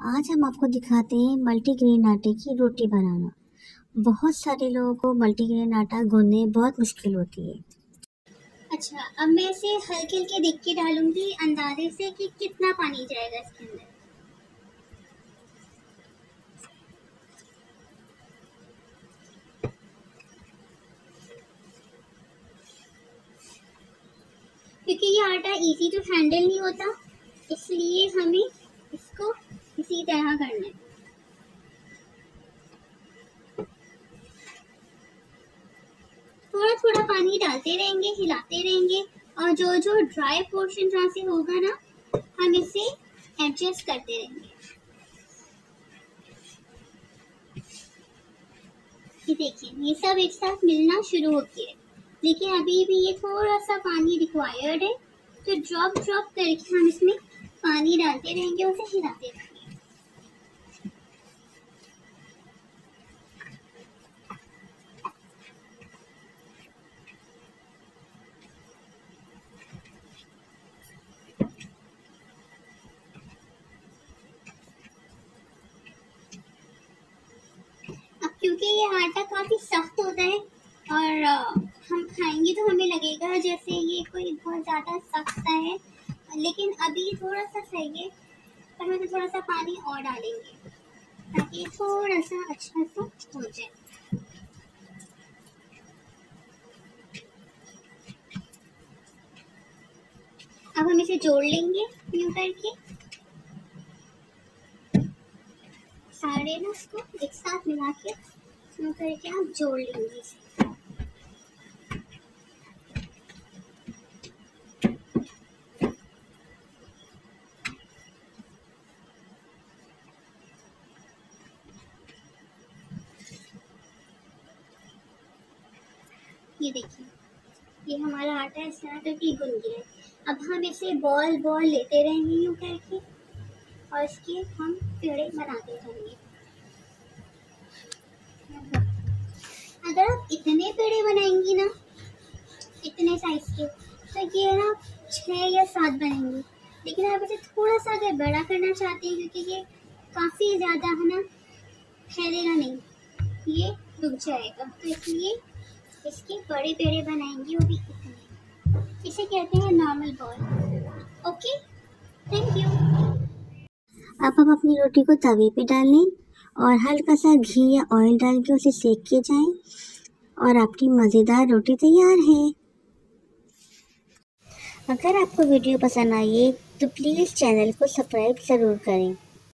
आज हम आपको दिखाते हैं मल्टीग्रेन आटे की रोटी बनाना। बहुत सारे लोगों को मल्टीग्रेन आटा गूंदने बहुत मुश्किल होती है। अच्छा, अब मैं इसे हल्के हल्के देख के डालूंगी अंदाजे से कि कितना पानी जाएगा इसके अंदर। क्योंकि ये आटा इजी टू हैंडल नहीं होता, इसलिए हमें इसको इसी तरह करना है। थोड़ा थोड़ा पानी डालते रहेंगे, हिलाते रहेंगे, और जो जो ड्राई पोर्शन जहाँ से होगा ना, हम इसे एडजस्ट करते रहेंगे। ये देखिए, ये सब एक साथ मिलना शुरू हो गया है, लेकिन अभी भी ये थोड़ा सा पानी रिक्वायर्ड है, तो ड्रॉप ड्रॉप करके हम इसमें पानी डालते रहेंगे, उसे हिलाते रहेंगे। अब क्योंकि ये आटा काफी सख्त होता है और हम खाएंगे तो हमें लगेगा जैसे ये कोई बहुत ज्यादा सख्त सा है, लेकिन अभी थोड़ा सा सही है, पर हम थोड़ा सा पानी और डालेंगे ताकि थोड़ा सा अच्छा सा हो जाए। अब हम इसे जोड़ लेंगे यूं करके, सारे ना इसको एक साथ मिला के यूं करके आप जोड़ लेंगे इसे। ये देखिए, ये हमारा आटा इस तरह करके गुन गया है। अब हम इसे बॉल बॉल लेते रहेंगे यूं करके, और इसके हम पेड़े बनाते रहेंगे। अगर आप इतने पेड़े बनाएंगी ना, इतने साइज के, तो ये ना 6 या 7 बनेंगे। लेकिन आप इसे थोड़ा सा अगर बड़ा करना चाहते हैं, क्योंकि ये काफ़ी ज़्यादा है ना, फैलेगा नहीं, ये रुक जाएगा, तो इसलिए इसके बड़े पेड़े बनाएंगे, वो भी इतने। इसे कहते हैं normal ball. Okay, thank you. अब अपनी रोटी को तवे पे डाल लें और हल्का सा घी या ऑयल डाल के उसे सेक के जाएं और आपकी मज़ेदार रोटी तैयार है। अगर आपको वीडियो पसंद आई तो प्लीज़ चैनल को सब्सक्राइब ज़रूर करें।